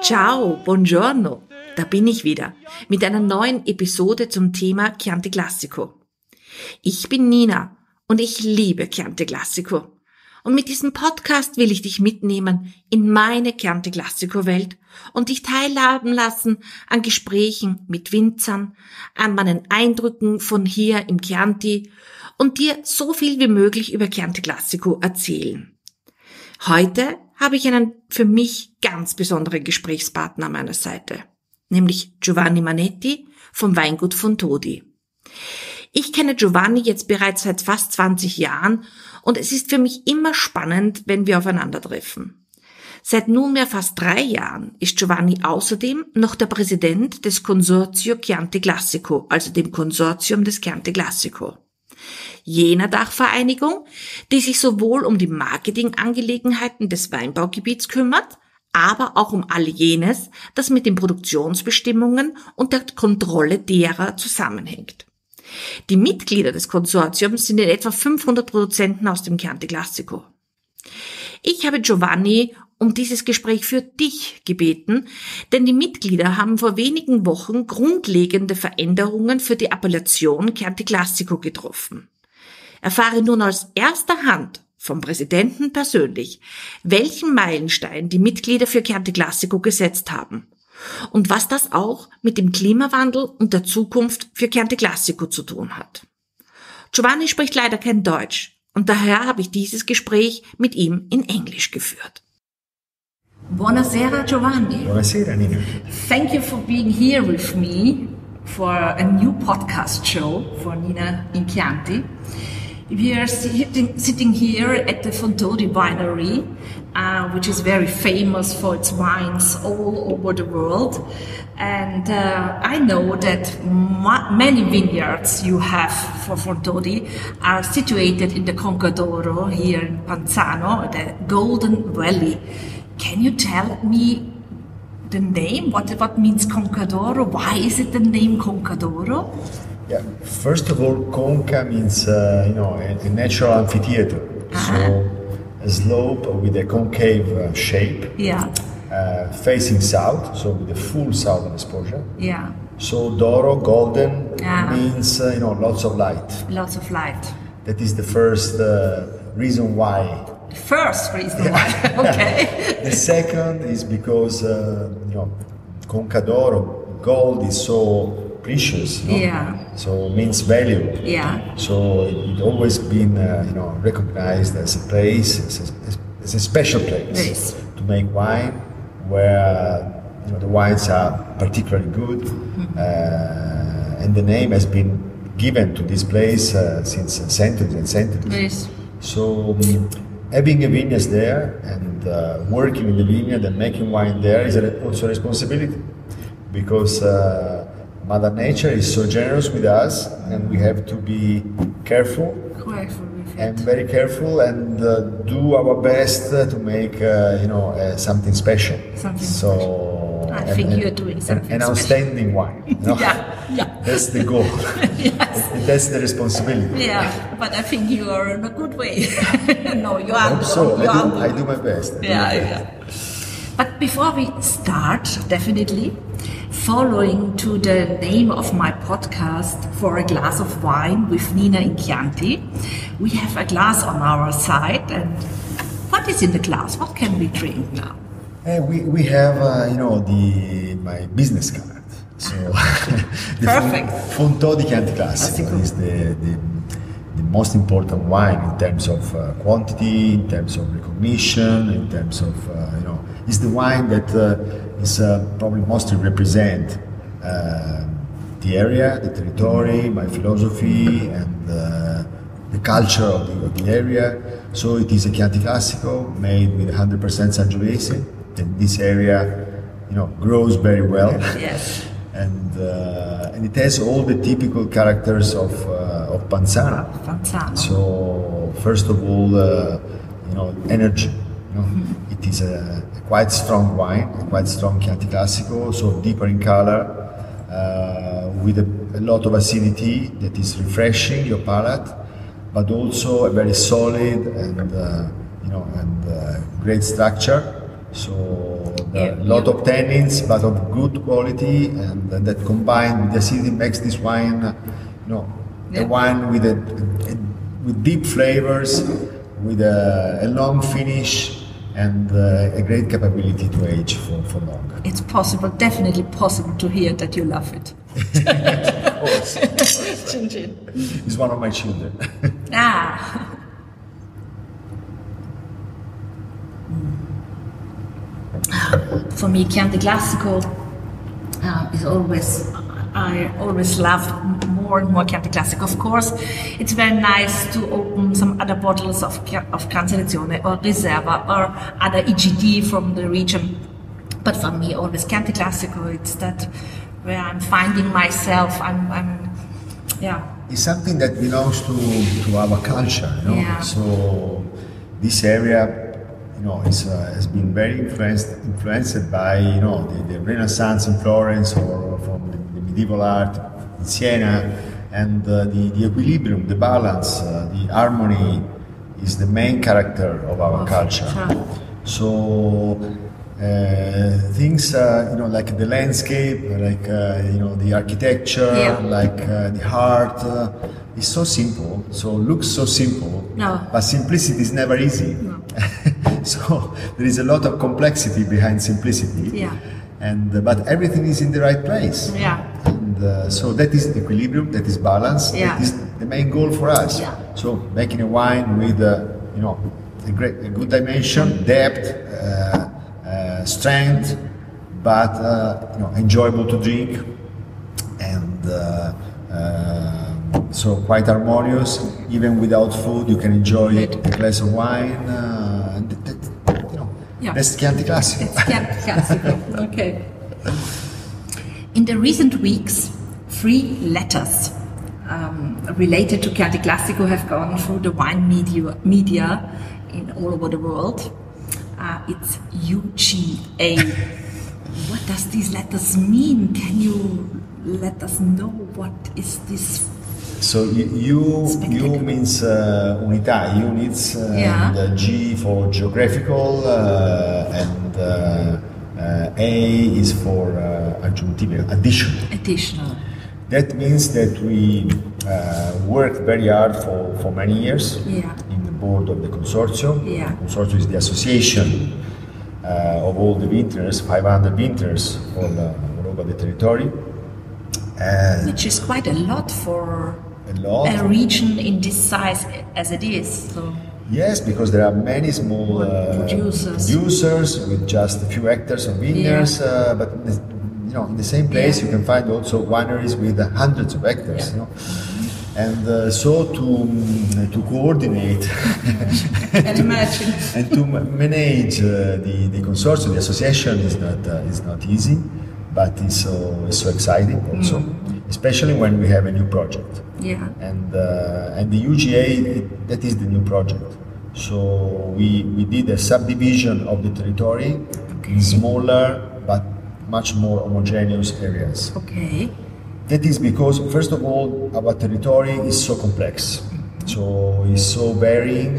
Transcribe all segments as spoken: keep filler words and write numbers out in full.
Ciao, buongiorno, da bin ich wieder mit einer neuen Episode zum Thema Chianti Classico. Ich bin Nina und ich liebe Chianti Classico. Und mit diesem Podcast will ich dich mitnehmen in meine Chianti Classico Welt und dich teilhaben lassen an Gesprächen mit Winzern, an meinen Eindrücken von hier im Chianti und dir so viel wie möglich über Chianti Classico erzählen. Heute habe ich einen für mich ganz besonderen Gesprächspartner an meiner Seite, nämlich Giovanni Manetti vom Weingut Fontodi. Ich kenne Giovanni jetzt bereits seit fast zwanzig Jahren und es ist für mich immer spannend, wenn wir aufeinandertreffen. Seit nunmehr fast drei Jahren ist Giovanni außerdem noch der Präsident des Consorzio Chianti Classico, also dem Konsortium des Chianti Classico. Jener Dachvereinigung, die sich sowohl um die Marketingangelegenheiten des Weinbaugebiets kümmert, aber auch um all jenes, das mit den Produktionsbestimmungen und der Kontrolle derer zusammenhängt. Die Mitglieder des Konsortiums sind in etwa fünfhundert Produzenten aus dem Chianti Classico. Ich habe Giovanni um dieses Gespräch für dich gebeten, denn die Mitglieder haben vor wenigen Wochen grundlegende Veränderungen für die Appellation Chianti Classico getroffen. Erfahre nun aus erster Hand vom Präsidenten persönlich, welchen Meilenstein die Mitglieder für Chianti Classico gesetzt haben und was das auch mit dem Klimawandel und der Zukunft für Chianti Classico zu tun hat. Giovanni spricht leider kein Deutsch und daher habe ich dieses Gespräch mit ihm in Englisch geführt. Buonasera Giovanni. Buonasera Nina. Thank you for being here with me for a new podcast show for Nina in Chianti. We are sitting, sitting here at the Fontodi Winery, uh, which is very famous for its wines all over the world. And uh, I know that ma- many vineyards you have for Fontodi are situated in the Conca d'Oro here in Panzano, the Golden Valley. Can you tell me the name? What, what means Conca d'Oro? Why is it the name Conca d'Oro? Yeah, first of all, Conca means uh, you know a, a natural amphitheater, uh-huh. So a slope with a concave uh, shape, yeah, uh, facing south, so with a full southern exposure. Yeah. So D'Oro, golden, uh-huh. means uh, you know lots of light. Lots of light. That is the first uh, reason why. The first reason why. Okay. The second is because uh, you know Conca d'Oro, gold is so precious, no? Yeah. So means value. Yeah. So it, it always been uh, you know recognized as a place, as a, as a special place Yes. to make wine, where you know the wines are particularly good, mm-hmm. uh, and the name has been given to this place uh, since centuries and centuries. Yes. So um, having a vineyard there and uh, working in the vineyard and making wine there is a, also a responsibility, because. Uh, Mother Nature is so generous with us, and we have to be careful, careful with and it. very careful, and uh, do our best uh, to make uh, you know uh, something special. Something so special. I and, think and, you're doing something an, an outstanding wine. You know? Yeah, yeah. That's the goal. Yes. And that's the responsibility. Yeah, but I think you are in a good way. No, you I are. hope so. You I are do, I do my best. I yeah, my yeah. best. But before we start, definitely, following to the name of my podcast, For a Glass of Wine with Nina in Chianti, we have a glass on our side. And what is in the glass? What can we drink now? Uh, we, we have, uh, you know, the my business card. So the Perfect. Fontodi Chianti Classico Classico. is the, the, the most important wine in terms of uh, quantity, in terms of recognition, in terms of, uh, you know, it's the wine that uh, is uh, probably mostly represent uh, the area, the territory, my philosophy, and uh, the culture of the, of the area. So it is a Chianti Classico made with one hundred percent Sangiovese, and this area, you know, grows very well. Yes. and uh, and it has all the typical characters of uh, of Panzano. Panzano. So first of all, uh, you know, energy. You know, mm-hmm. It is a, a quite strong wine, a quite strong Chianti Classico, so deeper in color, uh, with a, a lot of acidity that is refreshing your palate, but also a very solid and uh, you know and uh, great structure. So a lot of tannins, but of good quality, and, and that combined with the acidity makes this wine, you know, Yeah. a wine with a, a with deep flavors, with a, a long finish, and uh, a great capability to age for, for long. It's possible, definitely possible to hear that you love it. Of course, Chin chin. he's one of my children. Ah. For me, Chianti Classico uh, is always, I always love more and more Chianti Classico. Of course, it's very nice to open some other bottles of, of Gran Selezione or Riserva or other E G D from the region. But for me, always Chianti Classico, it's that where I'm finding myself, I'm, I'm yeah. It's something that belongs to, to our culture, you know. Yeah. So this area, you know, is, uh, has been very influenced influenced by, you know, the, the Renaissance in Florence or from the, the medieval art in Siena, and uh, the, the equilibrium, the balance, uh, the harmony is the main character of our Of- culture. sure. So. Uh, things, uh, you know, like the landscape, like uh, you know, the architecture, Yeah. like uh, the art, uh, is so simple. So looks so simple, No. but simplicity is never easy. No. So there is a lot of complexity behind simplicity, Yeah. and uh, but everything is in the right place. Yeah. And uh, so that is equilibrium, that is balance, Yeah. that is the main goal for us. Yeah. So making a wine with, uh, you know, a great, a good dimension, depth, uh, uh, strength, but uh, you know, enjoyable to drink, and uh, uh, so quite harmonious. Even without food, you can enjoy Good. a glass of wine. Uh, and that, that, you know, Yeah. that's Chianti Classico. It's Chianti Classico. Okay. In the recent weeks, three letters um, related to Chianti Classico have gone through the wine media, media in all over the world. Uh, it's U G A. What does these letters mean? Can you let us know what is this? So U, U, Spectacular. U means uh, unità, units, uh, Yeah. and uh, G for geographical, uh, and uh, uh, A is for uh, aggiuntivo, addition. Additional. That means that we uh, worked very hard for, for many years Yeah. in the board of the consortium. Yeah. Consortium is the association uh, of all the vintners, five hundred vintners all, uh, all over the territory. And Which is quite a lot for a lot. a region in this size as it is. So. Yes, because there are many small uh, Producers. producers with just a few hectares of vineyards, uh, but in the, you know, in the same place Yeah. you can find also wineries with uh, hundreds of hectares. Yeah. You know? And uh, so to um, to coordinate Can imagine. and to ma- manage uh, the the consortium, the association is not uh, is not easy, but it's so it's so exciting also, especially when we have a new project. Yeah. And uh, and the U G A, it, that is the new project. So we we did a subdivision of the territory in smaller but much more homogeneous areas. Okay. That is because, first of all, our territory is so complex, so it's so varying.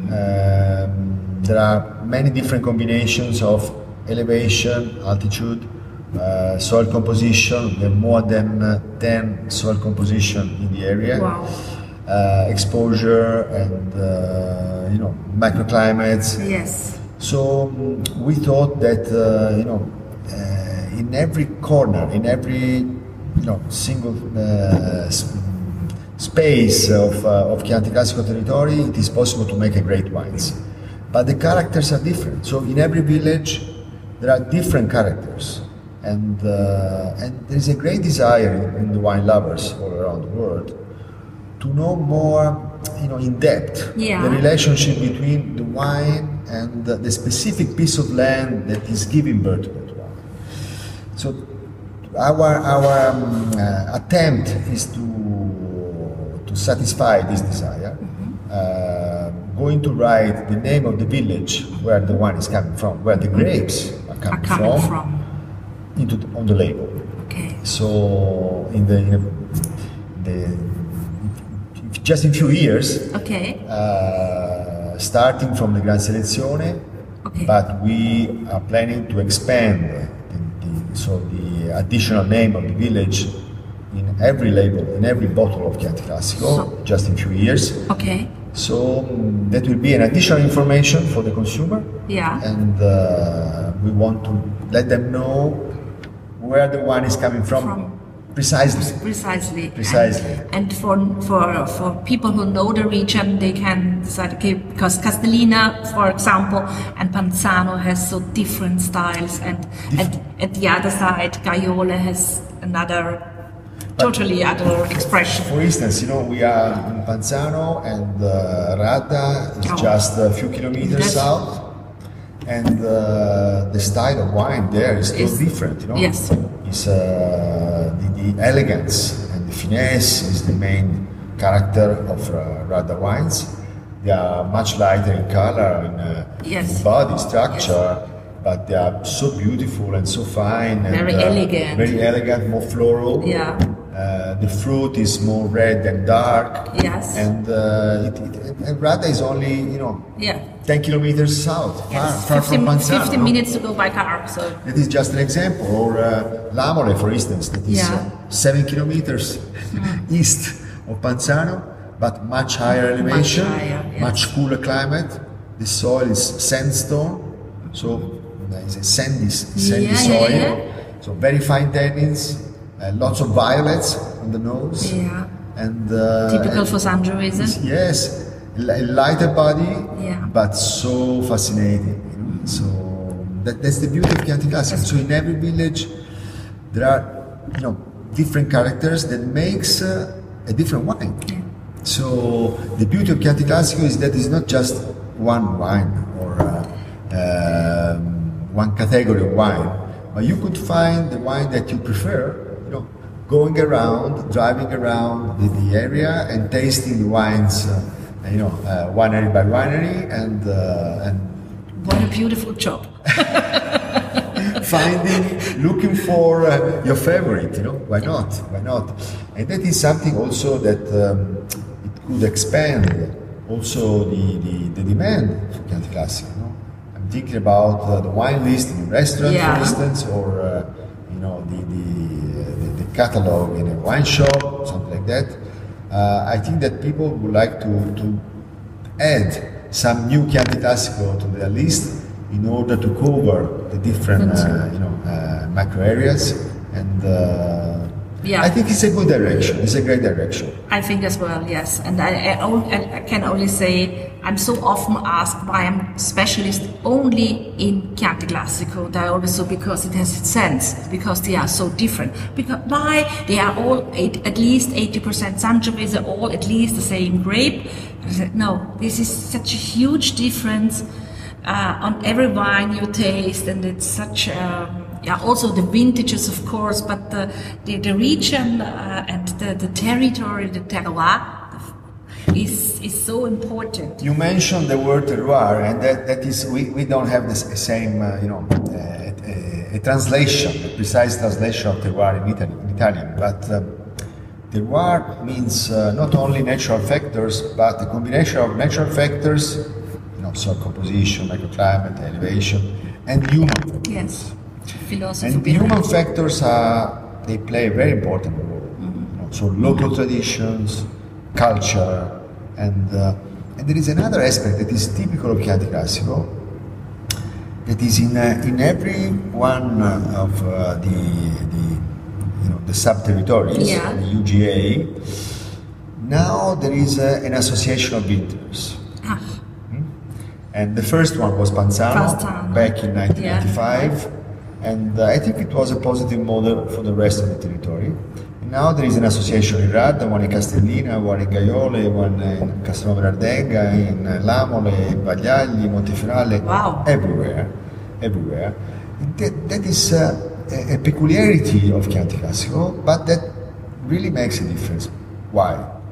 Um, there are many different combinations of elevation, altitude, uh, soil composition. We have more than uh, ten soil composition in the area. Wow. Uh, exposure and uh, you know, microclimates. Yes. So mm, we thought that uh, you know, uh, in every corner, in every you know, single uh, s- space of, uh, of Chianti Classico territory, it is possible to make a great wines. But the characters are different. So in every village, there are different characters, and uh, and there is a great desire in, in the wine lovers all around the world to know more, you know, in depth, Yeah. the relationship between the wine and the, the specific piece of land that is giving birth to that wine. So our our um, uh, attempt is to to satisfy this desire. Uh, going to write the name of the village where the wine is coming from, where the grapes are Are coming, coming from, from. into the, on the label. Okay. So in the, in the, the just in few years, Okay. uh, starting from the Gran Selezione, Okay. Okay. But we are planning to expand the, the, so the additional name of the village in every label, in every bottle of Chianti Classico, So- just in a few years. Okay. So um, that will be an additional information for the consumer, Yeah. and uh, we want to let them know where the wine is coming from, From- precisely. Precisely. Precisely. And, and for for for people who know the region, they can decide. Okay, because Castellina, for example, and Panzano has so different styles, and at, at the other side, Gaiole has another, totally other expression. For instance, you know, we are in Panzano, and uh, Radda is Oh. just a few kilometers Yes. south, and uh, the style of wine there is totally Is- different. You know, yes. it's uh, the, the elegance and the finesse is the main character of uh, Radda wines. They are much lighter in color, in, uh, Yes. in body structure, but they are so beautiful and so fine. And, Very uh, elegant. Very elegant, more floral. Yeah. Uh, the fruit is more red than dark. Yes. And uh, it, it, and Radda is only, you know, Yeah. ten kilometers south, far, Yes. far fifteen, from Panzano. fifteen minutes to go by car. So That is just an example. Or uh, Lamole, for instance, that is Yeah. uh, seven kilometers east of Panzano, but much higher elevation, higher, yes. much cooler climate. The soil is sandstone, so uh, it's a sandy, sandy Yeah, yeah, soil. yeah. So very fine tannins, uh, lots of violets on the nose. Yeah. And uh, typical for Sangiovese. yes, a lighter body, Yeah. but so fascinating. You know? So that, that's the beauty of Chianti Classico. So in every village, there are, you know, different characters that makes uh, a different wine. Yeah. So the beauty of Chianti Classico is that it's not just one wine or uh, um, one category of wine, but you could find the wine that you prefer. You know, going around, driving around the, the area and tasting the wines. Uh, you know, uh, winery by winery, and uh, and What a beautiful job. finding, looking for uh, your favorite. You know, why not? Why not? And that is something also that um, it could expand also the, the, the demand for Chianti Classico. You know? I'm thinking about uh, the wine list in a restaurant, Yeah. for instance, or uh, you know the the, uh, the the catalog in a wine shop, something like that. Uh, I think that people would like to, to add some new Chianti Classico to their list in order to cover the different uh, you know uh, macro areas, and uh, Yeah. I think it's a good direction. It's a great direction. I think as well, yes. And I, I, on- I can only say I'm so often asked why I'm a specialist only in Chianti Classico. I always say because it has its sense, because they are so different. Because why they are all eight, at least eighty percent Sangiovese, all at least the same grape. I said, no, this is such a huge difference uh, on every wine you taste, and it's such. Um, Yeah, also the vintages, of course, but the the, the region uh, and the, the territory, the terroir, is is so important. You mentioned the word terroir, and that, that is we, we don't have the s- same uh, you know uh, a, a translation, a precise translation of terroir in Italy in Italian, but. Um, Terroir means uh, not only natural factors, but a combination of natural factors, you know, soil composition, microclimate, elevation, and human factors. Yes, philosophy. And the behind human it. factors are, they play a very important role. You know, so local traditions, culture, and, uh, and there is another aspect that is typical of Chianti Classico, that is in, uh, in every one of uh, the, the you know the sub-territories, Yeah. the U G A. Now there is uh, an association of vintners. Ah, And the first one was Panzano, Panzano. back in nineteen ninety-five, Yeah. and uh, I think it was a positive model for the rest of the territory. And now there is an association in Radda, one in Castellina, one in Gaiole, one in Castelnuovo d'Ardenga, in Lamole, Bagliagli, Montefiorale, Wow. everywhere, everywhere. And that, that is uh, a, a peculiarity of Chianti Classico, but that really makes a difference. Why?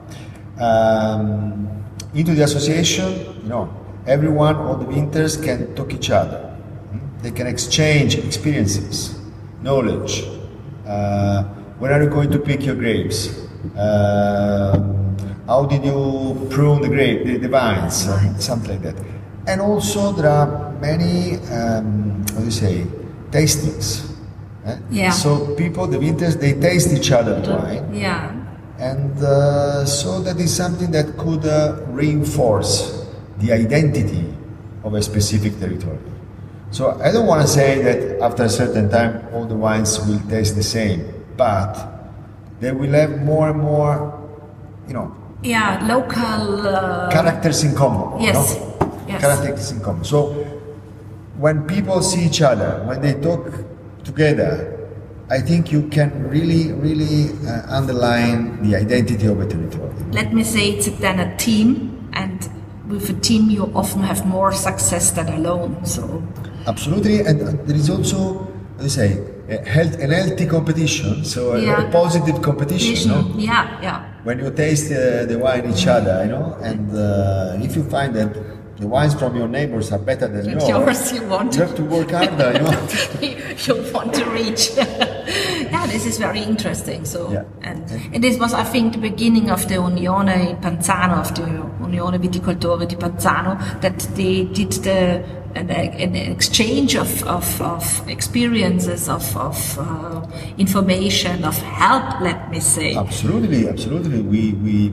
Um, into the association, you know, everyone, all the vintners can talk each other. Hmm? They can exchange experiences, knowledge. Uh, when are you going to pick your grapes? Um how did you prune the grape, the, the vines, uh, something like that. And also there are many, um, how do you say, tastings. eh? Yeah. So people, the winters, they taste each other wine. Yeah. And uh, so that is something that could uh, reinforce the identity of a specific territory. So I don't want to say that after a certain time all the wines will taste the same, but they will have more and more, you know, Yeah, local uh, characters in common. Yes. No? Yes. Characters in common. So when people see each other, when they talk together, I think you can really, really uh, underline the identity of a territory. Let me say it's then a team, and with a team you often have more success than alone. So Absolutely, and uh, there is also, how do you say, a health, an healthy competition, so a, Yeah. a positive competition. No? Yeah, yeah. When you taste uh, the wine each other, you know, and uh, if you find that the wines from your neighbors are better than And yours, yours you want you have to work harder, you know. you want to reach. Yeah, this is very interesting. So, Yeah. and, and this was, I think, the beginning of the Unione Panzano, of the Unione Viticoltori di Panzano, that they did the an, an exchange of, of, of experiences, of, of uh, information, of help. Let me say. Absolutely, absolutely. We we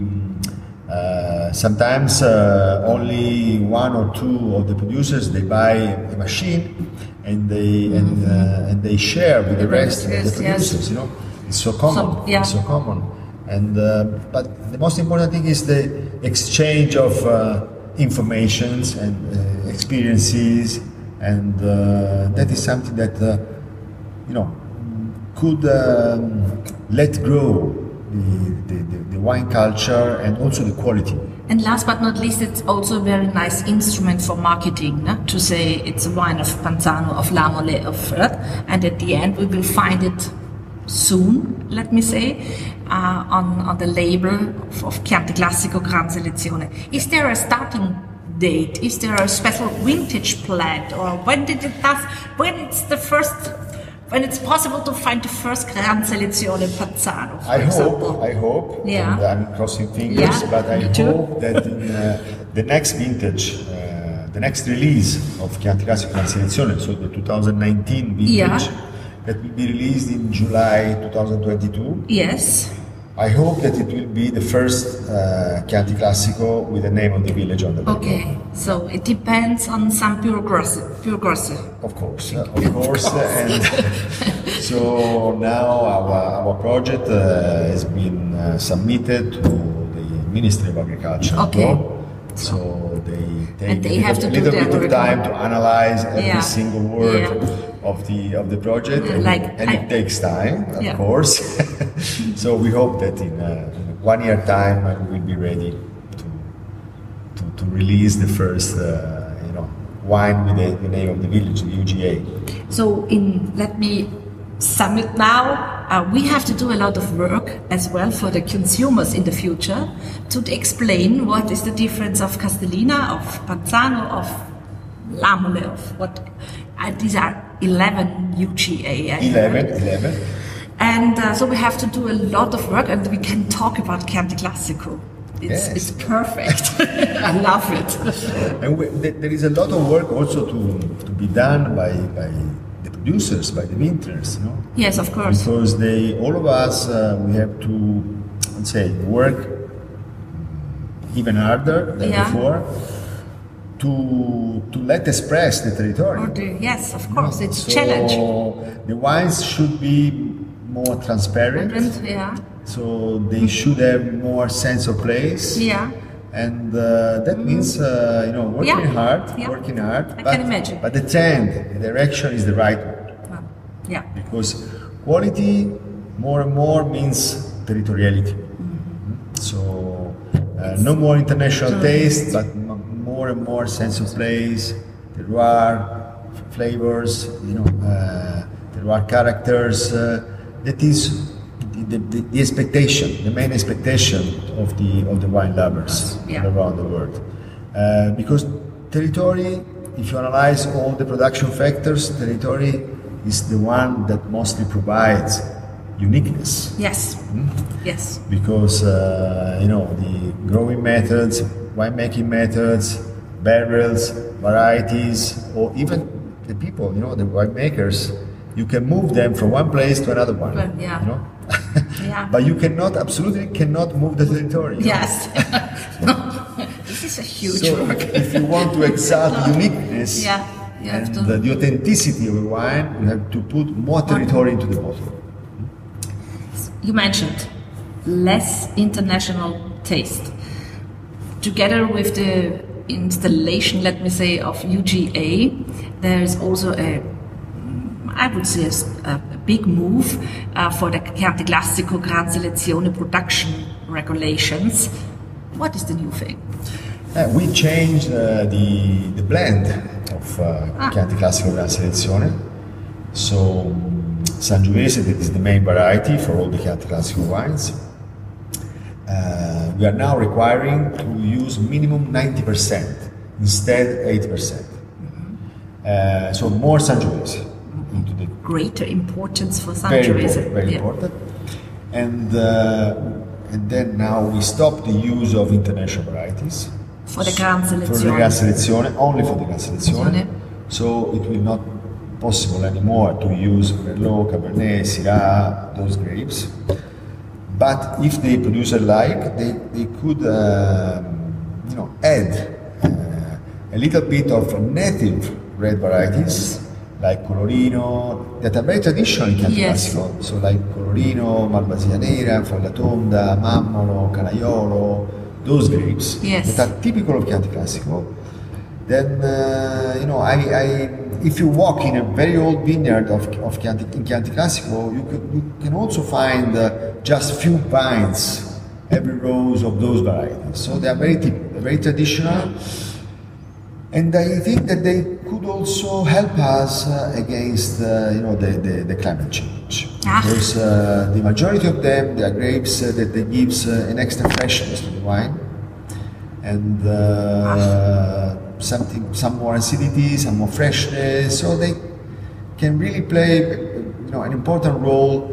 uh, sometimes uh, only one or two of the producers they buy a machine and they and uh, and they share with the rest of the Yes, yes. producers. You know, it's so common. So, yeah. It's so common. And uh, but the most important thing is the exchange of uh, informations and uh, experiences, and uh, that is something that uh, you know could um, let grow the, the, the, the wine culture and also the quality. And last but not least, it's also a very nice instrument for marketing, no? To say it's a wine of Panzano, of La Mole, of uh, and at the end we will find it soon, let me say, uh, on, on the label of, of Chianti Classico Gran Selezione. Is there a starting date? Is there a special vintage planned? Or when did it does, when it's the first, when it's possible to find the first Gran Selezione Panzano, for I example? hope, I hope, Yeah. and I'm crossing fingers, Yeah, but I me too. hope that in uh, the next vintage, uh, the next release of Chianti Classico Gran Selezione, so the two thousand nineteen vintage, Yeah. that will be released in July twenty twenty-two. Yes. I hope that it will be the first uh, Chianti Classico with the name of the village on the label. Okay, so it depends on some bureaucracy. bureaucracy. Of course, uh, of course, uh, and so now our, our project uh, has been uh, submitted to the Ministry of Agriculture. Okay. So they take And they a have to little, do little their bit of time to analyze every Yeah. single word Yeah. of the of the project, Yeah, and, like and I- it takes time, of Yeah. course. So we hope that in, uh, in one year time uh, we will be ready to to, to release the first uh, you know wine with the, the name of the village, the U G A. So in let me sum it now. Uh, we have to do a lot of work as well for the consumers in the future to explain what is the difference of Castellina, of Panzano, of La Mole, of what. Uh, these are eleven U G A. I eleven, heard. eleven. And uh, so we have to do a lot of work, and we can talk about Chianti Classico. It's, Yes. it's perfect. I love it. And we, th- there is a lot of work also to, to be done by, by the producers, by the vintners, you know, Yes, of course. because they, all of us, uh, we have to, let's say, work even harder than Yeah. before to to let express the territory. Or the, yes, of you know. course. It's a So challenge. the wines should be more transparent. Yeah. So they should have more sense of place. Yeah. And uh, that means uh, you know working Yeah. hard, Yeah. working hard. I but, can imagine. But the trend, the direction is the right one, Well, yeah. because quality more and more means territoriality. Mm-hmm. So uh, no more international taste, but m- more and more sense of place, terroir, f- flavors, you know, uh, terroir characters. Uh, that is the, the, the expectation, the main expectation of the of the wine lovers Yeah. all around the world. Uh, because territory, if you analyze all the production factors, territory is the one that mostly provides uniqueness. Yes. Yes. Because uh, you know the growing methods, winemaking methods, barrels, varieties, or even the people, you know, the winemakers. You can move them from one place to another one. Well, yeah. You know? Yeah. But you cannot, absolutely cannot move the territory. you know? Yes. This is a huge So work. if you want to exalt the uniqueness Yeah, you have and to- the, the authenticity of a wine, you have to put more territory into the bottle. You mentioned less international taste. Together with the installation, let me say, of U G A, there is also a, I would say, a, a big move uh, for the Chianti Classico Gran Selezione production regulations. What is the new thing? Uh, we changed uh, the, the blend of uh, Ah. Chianti Classico Gran Selezione. So um, Sangiovese, that is the main variety for all the Chianti Classico wines. Uh, we are now requiring to use minimum ninety percent instead eighty percent. Uh, so more Sangiovese into the Greater importance for very Sangiovese. important, very Yeah. important. And uh, and then now we stop the use of international varieties For the Gran for the Selezione. Gran Selezione, only for the Gran Selezione. Selezione. So it will not possible anymore to use Merlot, Cabernet, Syrah, those grapes. But if the producer like, they, they could um, you know add uh, a little bit of native red varieties like Colorino that are very traditional in Chianti Yes. Classico. So like Colorino, Malvasia Nera, Follatonda, Mammolo, Canaiolo, those grapes Yes. that are typical of Chianti Classico. Then uh, you know, I, I, if you walk in a very old vineyard of, of Chianti, in Chianti Classico, you, could, you can also find uh, just few vines, every rows of those varieties. So they are very typical, they're very traditional, and I think that they could also help us uh, against uh, you know the, the, the climate change. Ah. Because uh, the majority of them, they are grapes uh, that they gives uh, an extra freshness to the wine, and uh, something, some more acidity, some more freshness. So they can really play, you know, an important role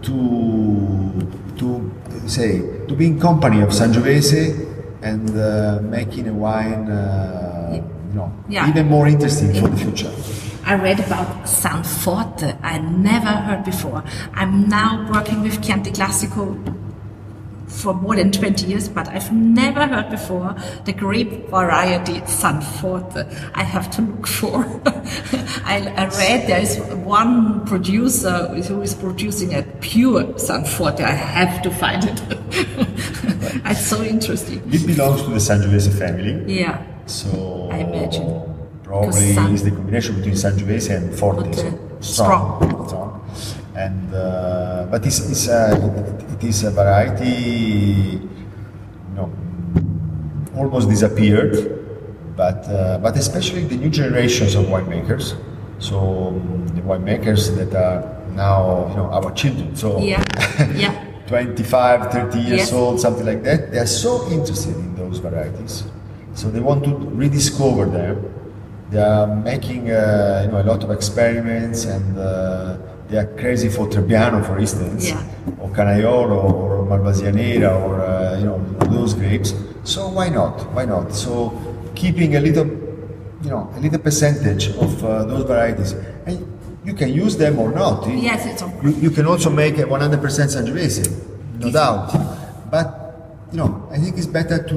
to to say to be in company of Sangiovese and uh, making a wine, uh, you know, Yeah. even more interesting for the future. I read about Sanforte. I never heard before. I'm now working with Chianti Classico for more than twenty years, but I've never heard before the grape variety Sanforte. I have to look for. I, I read there is one producer who is producing a pure Sanforte. I have to find it. It's so interesting. It belongs to the Sangiovese family, Yeah. so I imagine. probably Because San- is the combination between Sangiovese and Forte, Forte. so Strong. strong, strong. And uh, but it's, it's a, it, it is a variety, you know, almost disappeared, but uh, but especially the new generations of winemakers. So um, the winemakers that are now, you know, our children. So Yeah. Yeah. twenty-five, thirty years Yes. old, something like that. They are so interested in those varieties, so they want to rediscover them. They are making uh, you know a lot of experiments, and uh, they are crazy for Trebbiano, for instance, Yeah. or Canaiolo, or Malvasia Nera, or uh, you know those grapes. So why not? Why not? So keeping a little, you know, a little percentage of uh, those varieties, and you can use them or not. Yes, it's okay. You, you can also make a one hundred percent Sangiovese, no doubt. But you know, I think it's better to,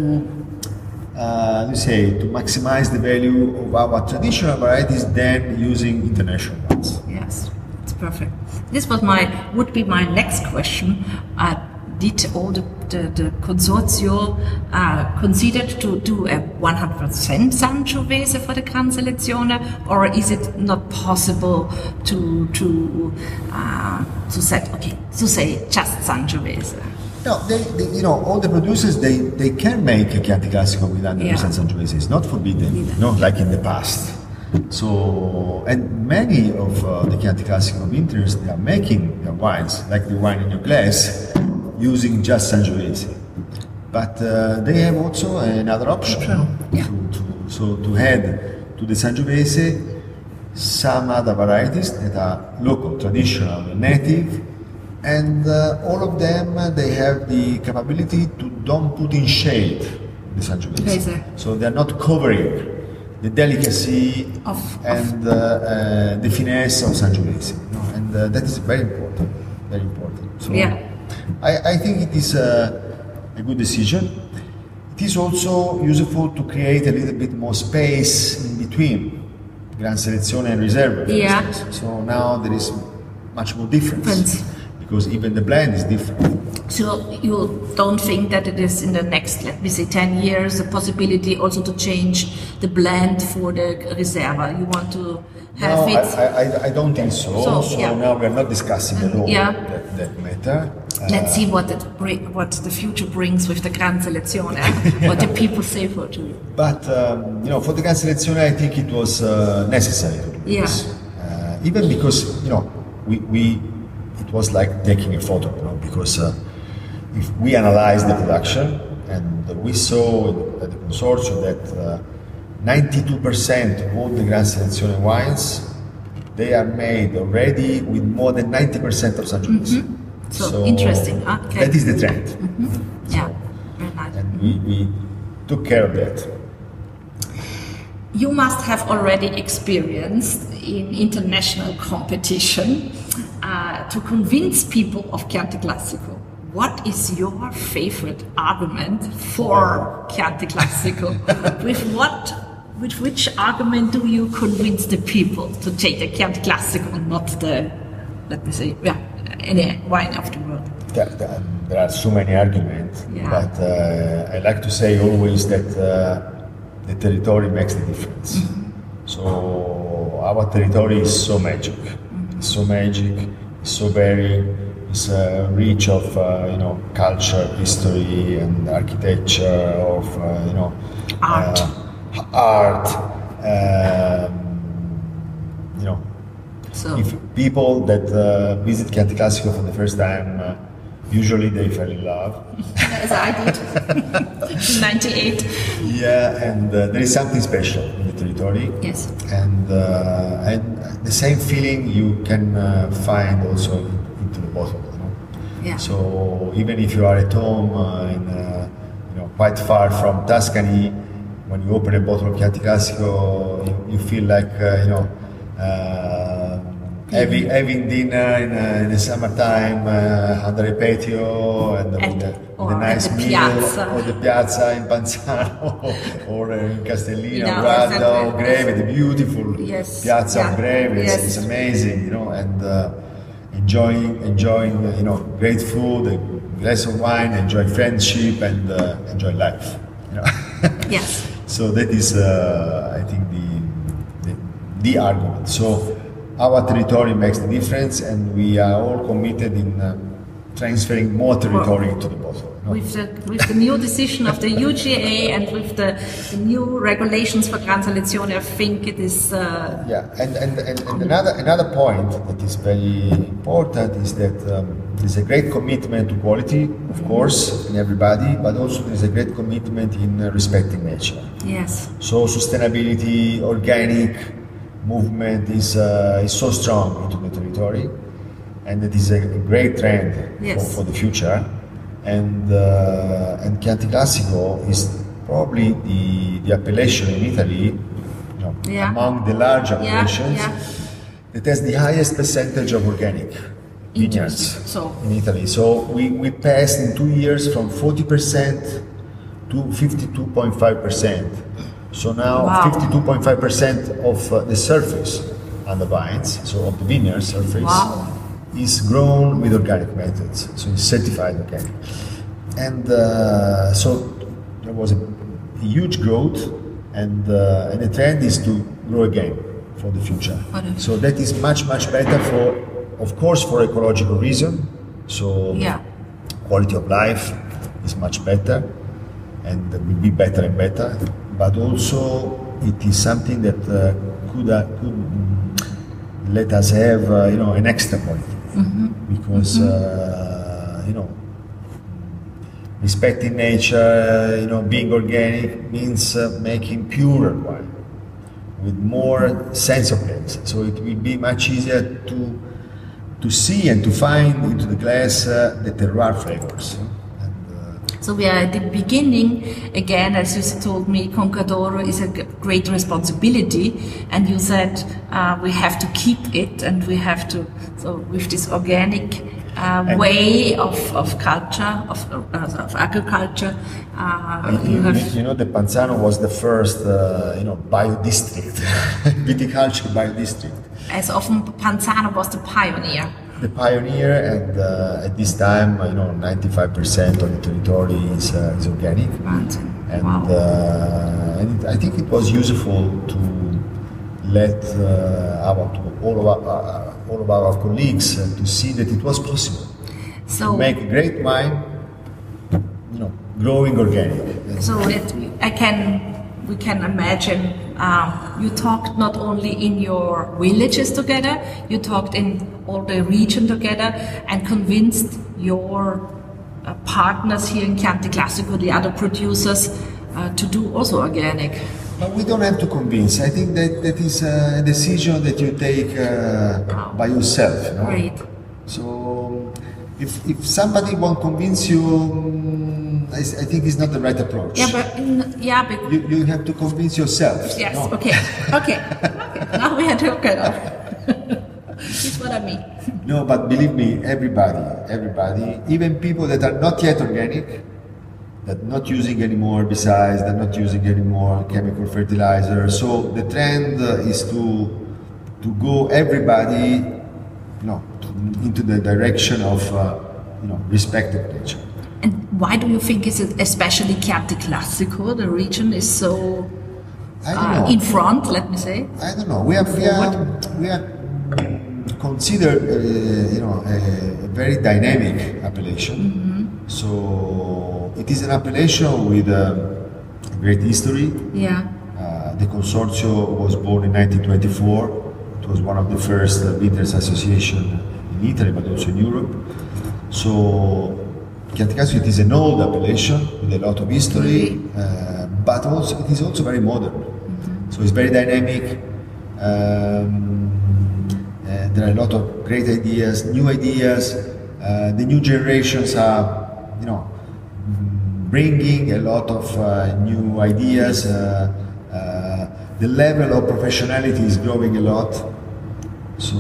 uh, you say, to maximize the value of our traditional varieties than using international ones. Yes, it's perfect. This was my would be my next question. Uh, did all the, the, the consortio uh, considered to do a one hundred percent Sangiovese for the Gran Selezione, or is it not possible to to uh, to set okay to say just Sangiovese? No, they, they, you know, all the producers, they, they can make a Chianti Classico with one hundred percent Yeah. Sangiovese. It's not forbidden, Neither. no, like in the past. So, and many of uh, the Chianti Classico of interest, they are making their wines, like the wine in your glass, using just Sangiovese. But uh, they have also another option, Yeah. to, to, so to add to the Sangiovese some other varieties that are local, traditional, native, and uh, all of them, uh, they have the capability to don't put in shade the Sangiovese. Yes, sir. So they're not covering the delicacy Of- and uh, uh, the finesse of Sangiovese, you know, and uh, that is very important, very important. So Yeah. I, I think it is a, a good decision. It is also useful to create a little bit more space in between Gran Selezione and Riserva, for Yeah. instance. So now there is much more difference Difference. because even the blend is different. So you don't think that it is in the next, let me say, ten years, a possibility also to change the blend for the Reserva? You want to have No, I, it? I, I- I don't think so. So, So, yeah. now we are not discussing at all Yeah. that, that matter. Uh, Let's see what it bring, what the future brings with the Gran Selezione. eh? What the people say for to you. But um, you know, for the Gran Selezione, I think it was uh, necessary to do Yeah. this, uh, even because you know we, we it was like taking a photo, you know, because uh, if we analyzed the production and we saw at the consortium that uh, ninety-two percent of all the Gran Selezione wines they are made already with more than ninety percent of Sangiovese. So, interesting, huh? Okay. That is the trend, Yeah, very nice. and we, we took care of that. You must have already experienced in international competition uh, to convince people of Chianti Classico. What is your favorite argument for Chianti Classico? with what, with which argument do you convince the people to take the Chianti Classico and not the, let me say, yeah, any wine of the world? There, there, there are so many arguments, Yeah. but uh, I like to say always that uh, the territory makes the difference. So our territory is so magic, it's so magic, it's so varied, it's uh, rich of uh, you know culture, history, and architecture, of uh, you know Art. uh, art. Um, you know, So, if people that uh, visit Chianti Classico for the first time, uh, usually they fell in love. as I did in ninety-eight. Yeah, and uh, there is something special in the territory. Yes. And, uh, and the same feeling you can uh, find also in, into the bottle. You know? Yeah. So even if you are at home uh, in, uh, you know, quite far from Tuscany, when you open a bottle of Chianti Classico, you, you feel like uh, you know. Uh, Having, having dinner in, uh, in the summertime uh, under a patio and At- with the, or with a nice at the meal, piazza. or the piazza in Panzano or uh, in Castellino, Yeah, Bradda, or exactly. Greve, the beautiful Yes, piazza yeah, of Greve. It's, yes. it's amazing, you know, and uh, enjoying, enjoying, uh, you know, great food, a glass of wine, enjoy friendship, and uh, enjoy life. You know. Yes. So that is, uh, I think, the, the the argument. So our territory makes the difference, and we are all committed in uh, transferring more territory into the bottle. you know. With the, with the new decision of the U G A and with the, the new regulations for Gran Selezione, I think it is. Uh, Yeah, and, and, and, and another another point that is very important is that um, there is a great commitment to quality, of course, in everybody, but also there is a great commitment in uh, respecting nature. yes. So sustainability, organic movement is uh, is so strong into the territory, and it is a, a great trend Yes. for, for the future. And uh, and Chianti Classico is probably the, the appellation in Italy, you know, Yeah. among the large appellations, yeah. that has the highest percentage of organic vineyards So- in Italy. So we, we passed in two years from forty percent to fifty-two point five percent. So now Wow. fifty-two point five percent of uh, the surface on the vines, so of the vineyard surface, Wow. is grown with organic methods. So it's certified organic. And uh, so there was a, a huge growth, and uh, and the trend is to grow again for the future. For the- So that is much much better for, of course, for ecological reason. So Yeah. quality of life is much better, and will be better and better. But also it is something that uh, could uh, could mm, let us have uh, you know an extra quality, because uh, you know respecting nature, you know being organic means uh, making purer wine with more sense of place. So it will be much easier to to see and to find into the glass uh, the terroir flavors. And, uh, So we are at the beginning again, as you told me, Concadoro is a great responsibility, and you said uh, we have to keep it, and we have to. So with this organic uh, way of, of culture, of, uh, of agriculture, uh, you, you have. You know, the Panzano was the first, uh, you know, bio district, viticulture bio district. As often, Panzano was the pioneer. The pioneer, and uh, at this time, you know, ninety-five percent of the territory is, uh, is organic, Right. and, Wow. uh, and it, I think it was useful to let uh, our, to all of our, uh, all of our colleagues uh, to see that it was possible So to make great wine, you know, growing organic. So it, I can, we can imagine. Um, you talked not only in your villages together, you talked in all the region together, and convinced your uh, partners here in Chianti Classico, the other producers, uh, to do also organic. But we don't have to convince. I think that that is a decision that you take uh, by yourself. You know? Great. So if, if somebody won't convince you, um, I, I think it's not the right approach. Yeah, but in, yeah, but You, you have to convince yourself. yes. No? Okay. Okay. Okay. Now we are talking. That's what I mean. No, but believe me, everybody, everybody, even people that are not yet organic, that not using any more herbicides, that not using any more chemical fertilizer. So the trend uh, is to to go everybody, you know, to, into the direction of uh, you know, respect of nature. And why do you think is it especially Chianti Classico, the region is so I don't uh, know. in front, let me say? I don't know. We are we are we are considered uh, you know a, a very dynamic appellation. Mm-hmm. So it is an appellation with a great history. Yeah. Uh, the Consorzio was born in nineteen twenty-four. It was one of the first uh, bitters association in Italy, but also in Europe. So Chianti Classico, it is an old appellation with a lot of history, uh, but also it is also very modern. Mm-hmm. So it's very dynamic. Um, uh, there are a lot of great ideas, new ideas. Uh, the new generations are, you know, bringing a lot of uh, new ideas. Uh, uh, the level of professionality is growing a lot. So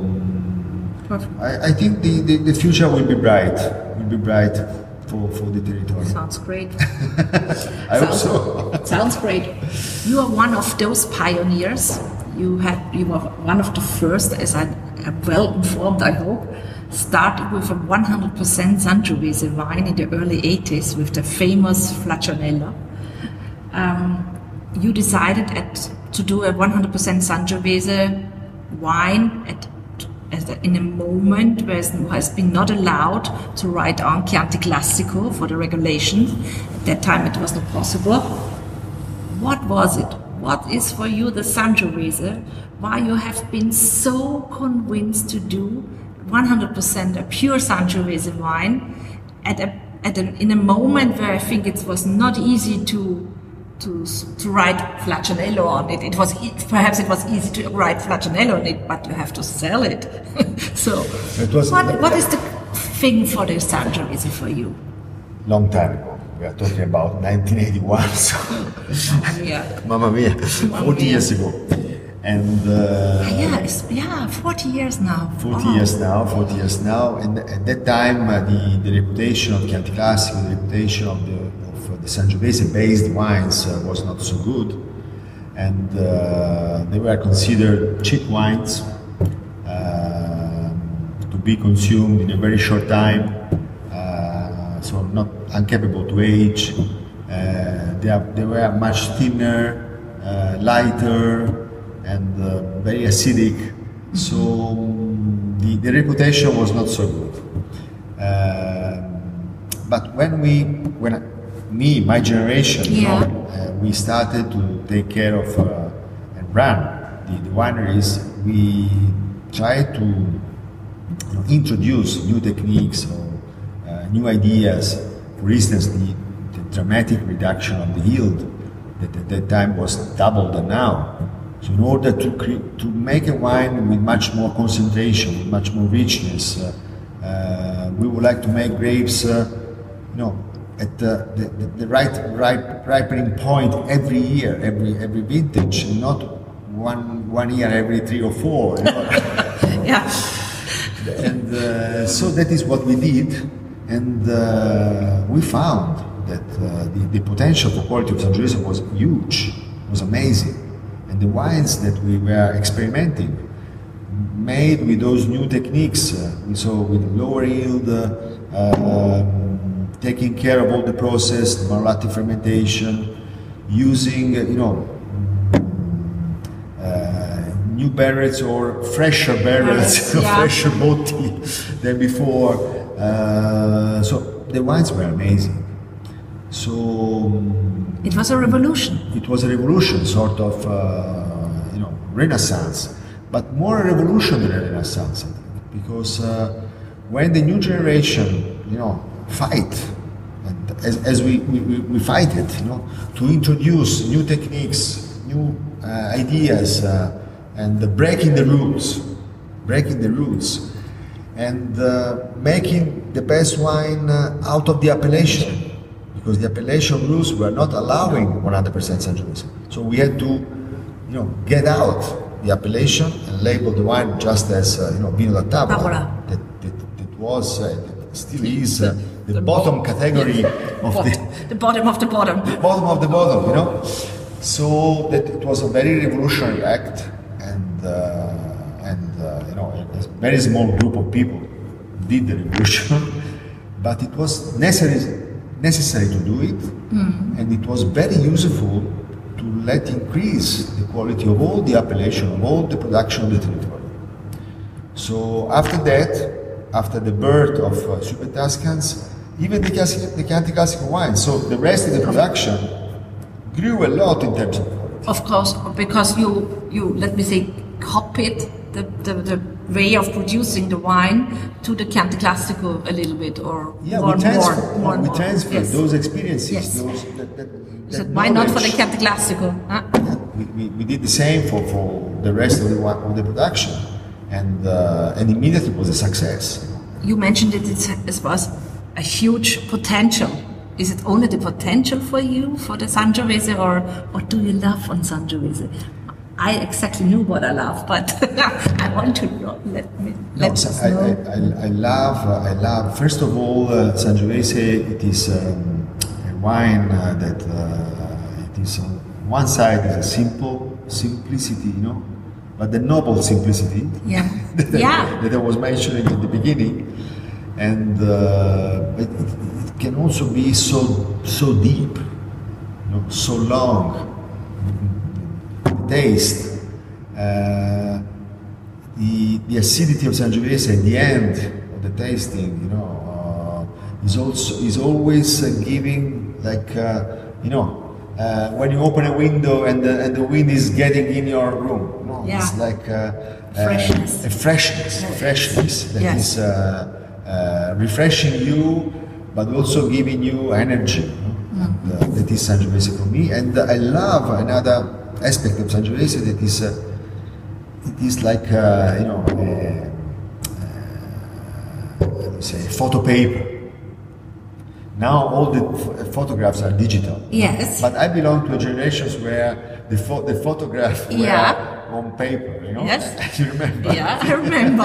um, I, I think the, the, the future will be bright. Will be bright for, for the territory. Sounds great. I hope sounds, so. Sounds great. You are one of those pioneers. You had you were one of the first, as I am well informed, I hope, started with a one hundred percent Sangiovese wine in the early eighties with the famous Flaccianello. Um, you decided at, to do a one hundred percent Sangiovese wine at, at a, in a moment where it has been not allowed to write on Chianti Classico for the regulations. At that time it was not possible. What was it? What is for you the Sangiovese? Why you have been so convinced to do one hundred percent a pure Sangiovese wine at a, at an, in a moment where I think it was not easy to to to write Flaccianello on it. It was e- perhaps it was easy to write Flaccianello on it, but you have to sell it. So It was- what what is the thing for the Sangiovese for you? Long time ago. We are talking about nineteen eighty-one. So Yeah. Mamma mia, forty mia. years ago. And uh, Yeah, it's, yeah, forty years now. forty Wow. years now, forty years now, and at that time uh, the, the reputation of Chianti Classico, the reputation of the, of uh, the Sangiovese based wines uh, was not so good, and uh, they were considered cheap wines uh, to be consumed in a very short time, uh, so not incapable to age. Uh, they, are, they were much thinner, uh, lighter, and uh, very acidic, so um, the, the reputation was not so good. Um but when we, when I, me, my generation, you Yeah. know, uh, we started to take care of uh, and run the, the wineries, we tried to, you know, introduce new techniques or uh, new ideas. For instance, the, the dramatic reduction of the yield that at that time was double than now. So in order to cre- to make a wine with much more concentration, with much more richness, uh, uh, we would like to make grapes, uh, you know, at the, the, the, the right, right ripening point every year, every every vintage, and not one one year every three or four. You know? Yeah. And uh, so that is what we did, and uh, we found that uh, the, the potential for quality of Sangiovese was huge, was amazing, and the wines that we were experimenting, made with those new techniques, uh, we saw with lower yield, uh, um, taking care of all the process, the malolactic fermentation, using, uh, you know, uh, new barrels or fresher barrels, yeah. fresher botti than before. Uh, so the wines were amazing. So um, it was a revolution. It was a revolution, sort of, uh, you know, renaissance. But more a revolution than a renaissance, I think, because uh, when the new generation, you know, fight, and as, as we, we, we fight it, you know, to introduce new techniques, new uh, ideas, uh, and uh, breaking the rules, breaking the rules, and uh, making the best wine uh, out of the appellation, because the appellation rules were not allowing one hundred percent Sangiovese. So we had to, you know, get out the appellation and label the wine just as uh, you know, vino da tavola. Tavola. That, that, that was, uh, that still is uh, the, the bottom bo- category yes. of Bot- the, the bottom of the bottom. The bottom of the bottom, you know. So that it was a very revolutionary act, and uh, and uh, you know, a very small group of people did the revolution, but it was necessary necessary to do it, mm-hmm. and it was very useful to let increase the quality of all the appellation, of all the production of the territory. So after that, after the birth of uh, Super Tuscans, even the, the Chianti Classico wine, so the rest of the production grew a lot in terms of quality. Of course, because you, you let me say, copied the, the, the way of producing the wine to the Chianti Classico a little bit, or yeah, more, we transfer, more, more, we more. transfer Yes. those experiences. Yes. Those, that, that, So that why not for the knowledge. Chianti Classico? Huh? Yeah, we, we, we did the same for, for the rest of the of the production, and uh, and immediately it was a success. You mentioned it, it's, it was a huge potential. Is it only the potential for you for the Sangiovese, or what do you love on Sangiovese? I exactly knew what I love, but I want to know. Let me let No, us I, know. I, I, I love uh, I love first of all uh, Sangiovese. It is um, a wine uh, that uh, it is on one side is a simple simplicity, you know, but the noble simplicity. Yeah. that, Yeah. I, that I was mentioning in the beginning, and uh, it, it, it can also be so so deep, you know, so long. Taste, uh, the the acidity of Sangiovese at the end of the tasting, you know, uh, is also is always uh, giving like uh, you know uh, when you open a window and the, and the wind is getting in your room, you know, Yeah. it's like uh, Freshness. uh, a freshness, Yes. freshness that Yes. is uh, uh, refreshing you, but also giving you energy. You know? And, uh, that is Sangiovese for me, and uh, I love another aspect of Sangiovese that is uh, it is like uh, you know a, uh, how do you say photo paper. Now all the f- photographs are digital. Yes. But I belong to a generation where the pho- the photograph were Yeah. on paper. You know. Yes. You remember? Yeah, I remember.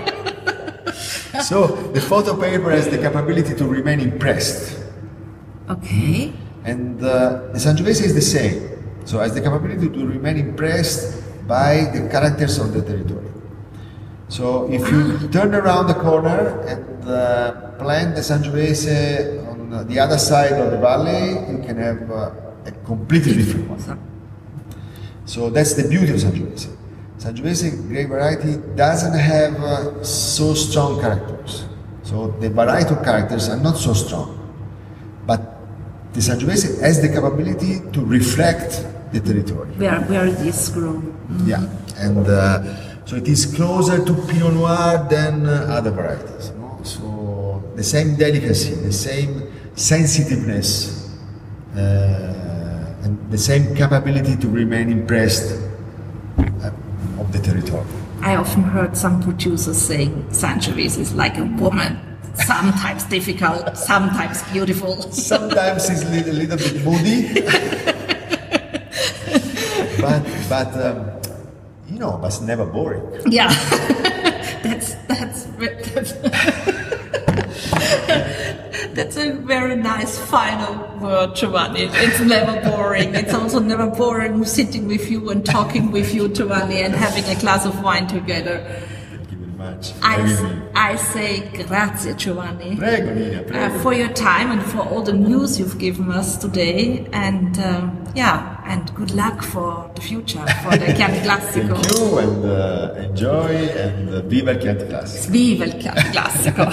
So the photo paper has the capability to remain impressed, Okay. and uh, the Sangiovese is the same. So has the capability to remain impressed by the characters of the territory. So if you turn around the corner and uh, plant the Sangiovese on the other side of the valley, you can have uh, a completely different one. So that's the beauty of Sangiovese. Sangiovese grape variety doesn't have uh, so strong characters. So the variety of characters are not so strong. But the Sangiovese has the capability to reflect the territory. Where where it is grown. Mm-hmm. Yeah, and uh, so it is closer to Pinot Noir than uh, other varieties. No? So the same delicacy, the same sensitiveness, uh, and the same capability to remain impressed uh, of the territory. I often heard some producers saying Sangiovese is like a woman. Sometimes difficult, sometimes beautiful. Sometimes it's a little, little bit moody. but, but um, you know, but it's never boring. Yeah, that's, that's, that's, that's a very nice final word, Giovanni. It's never boring. It's also never boring sitting with you and talking with you, Giovanni, and having a glass of wine together. Thank you very much. I, I say grazie, Giovanni, Prego, Nina, prego. Uh, for your time and for all the news you've given us today. And um, yeah, and good luck for the future, for the Chianti Classico. Thank you, and uh, enjoy, and uh, viva il Chianti Classico. Viva il Chianti Classico.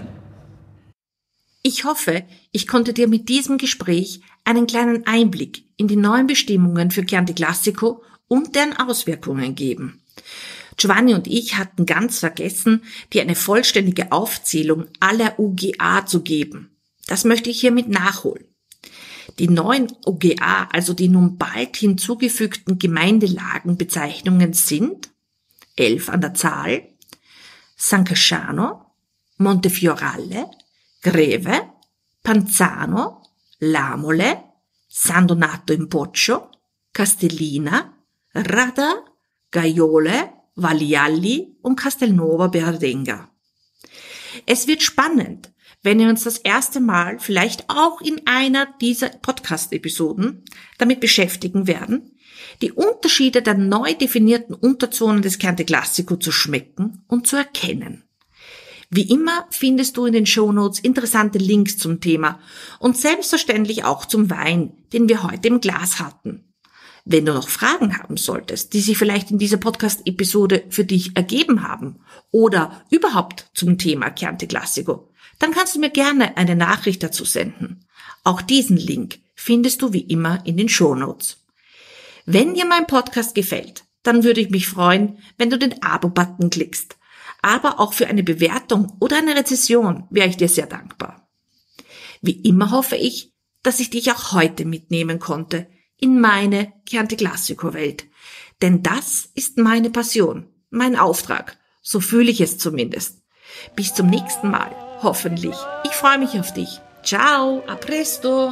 Ich hoffe, ich konnte dir mit diesem Gespräch einen kleinen Einblick in die neuen Bestimmungen für Chianti Classico und deren Auswirkungen geben. Giovanni und ich hatten ganz vergessen, dir eine vollständige Aufzählung aller U G A zu geben. Das möchte ich hiermit nachholen. Die neuen U G A, also die nun bald hinzugefügten Gemeindelagenbezeichnungen sind elf an der Zahl: San Casciano, Montefiorale, Greve, Panzano, Lamole, San Donato in Boccio, Castellina, Rada, Gaiole, Vallialli und Castelnuovo Berenga. Es wird spannend, wenn wir uns das erste Mal vielleicht auch in einer dieser Podcast-Episoden damit beschäftigen werden, die Unterschiede der neu definierten Unterzonen des Chianti Classico zu schmecken und zu erkennen. Wie immer findest du in den Shownotes interessante Links zum Thema und selbstverständlich auch zum Wein, den wir heute im Glas hatten. Wenn du noch Fragen haben solltest, die sich vielleicht in dieser Podcast-Episode für dich ergeben haben oder überhaupt zum Thema Chianti Classico, dann kannst du mir gerne eine Nachricht dazu senden. Auch diesen Link findest du wie immer in den Shownotes. Wenn dir mein Podcast gefällt, dann würde ich mich freuen, wenn du den Abo-Button klickst. Aber auch für eine Bewertung oder eine Rezession wäre ich dir sehr dankbar. Wie immer hoffe ich, dass ich dich auch heute mitnehmen konnte in meine Chianti Classico Welt. Denn das ist meine Passion, mein Auftrag. So fühle ich es zumindest. Bis zum nächsten Mal, hoffentlich. Ich freue mich auf dich. Ciao, a presto.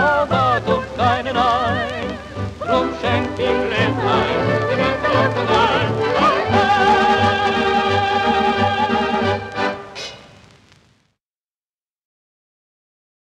Drum schenk ihm Gläslein,